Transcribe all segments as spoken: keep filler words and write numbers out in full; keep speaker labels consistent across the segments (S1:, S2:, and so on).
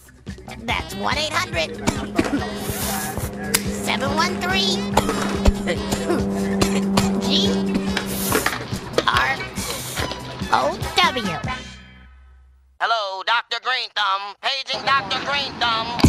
S1: That's one eight hundred, seven one three, G R O W.
S2: Hello, Doctor Green Thumb. Paging Doctor Green Thumb.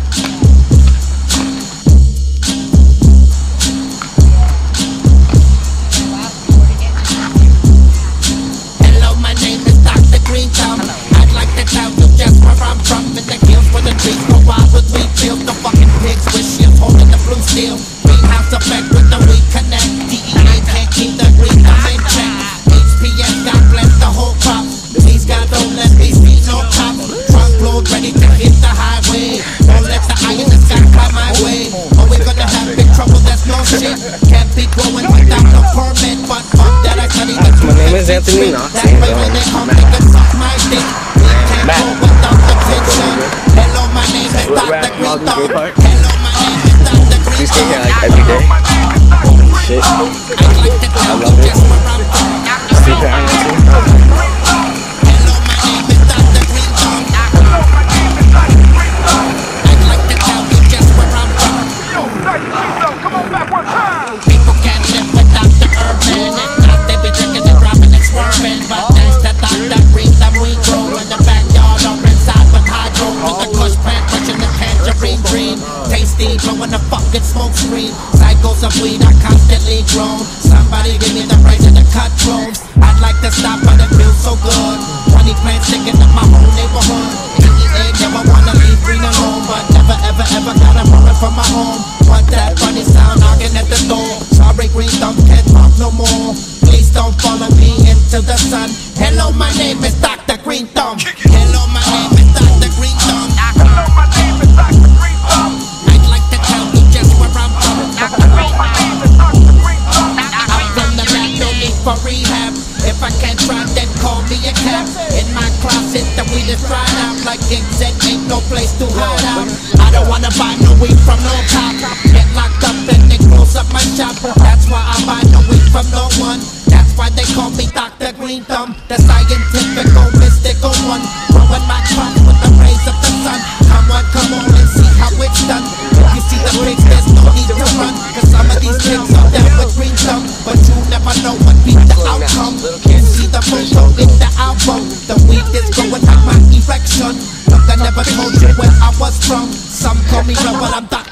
S3: Hello, my name is Doctor Green Thumb. I'd like to tell you just where I'm from. In the hills where the trees grow wild with wheat fields. The fucking pigs with shields holding the blue steel. Greenhouse effect with the weed connect. D E A can't keep the green thumb in check. H P S God bless the whole crop. Please God don't let these be no cops. Trunk load ready to hit the highway. Don't let the eye in the sky come my way. Or we're gonna have big trouble, that's no shit. Can't be growing without no permit. But fuck that, I study the
S4: My name is Anthony Knox.
S3: That's why when they come, they can suck my dick. We can't go without the picture. Hello, my name is Doctor Green Thumb. Hello, my name is Doctor Green Thumb.
S4: We stay here like every day. Shit. I love it. Stay here on
S3: Hello, my name is Doctor Green Thumb. I'd like to tell you just where I'm from. People can't live without the urban. And not they be drinking and dropping and swerving. But that's the Doctor Green Thumb we grow in the backyard or inside with hydro. With the kush plant, pushing the tangerine dream. Tasty, blowing the fucking smoke screen. Cycles of weed are constantly grown. Somebody give me the price of the cut drones. I'd like to stop, but it feels so good. twenty plants sticking up my whole neighborhood. D E A never wanna leave green alone, but never ever ever gotta run from my home. Want that funny sound knocking at the door. Sorry, Green Thumb can't talk no more. Please don't follow me into the sun. Hello, my name is Doctor Green Thumb. Hello, my name is Doctor Green Thumb. Hello, my name is Doctor Green Thumb. I'd like to tell you just where I'm from. Doctor Green Thumb. I'm from the back, no need for rehab. If I can't try, then call me a cab. In my closet, the weed is dried out. Like X Z, ain't no place to hide out. I don't wanna buy no weed from no cop. Get locked up and they close up my shop. That's why I buy no weed from no one. That's why they call me Doctor Green Thumb. The scientific, mystical one. Growing my crops with the rays of the sun. Come on, come on and see how it's done. If you see the pigs, there's no need to run. Cause some of these pigs are down with Green Thumb. But you never know what be the outcome. Can't see the photo in the album. The weed is growing like my erection. Look, I never told you where I was from. Some call me real, but I'm Doctor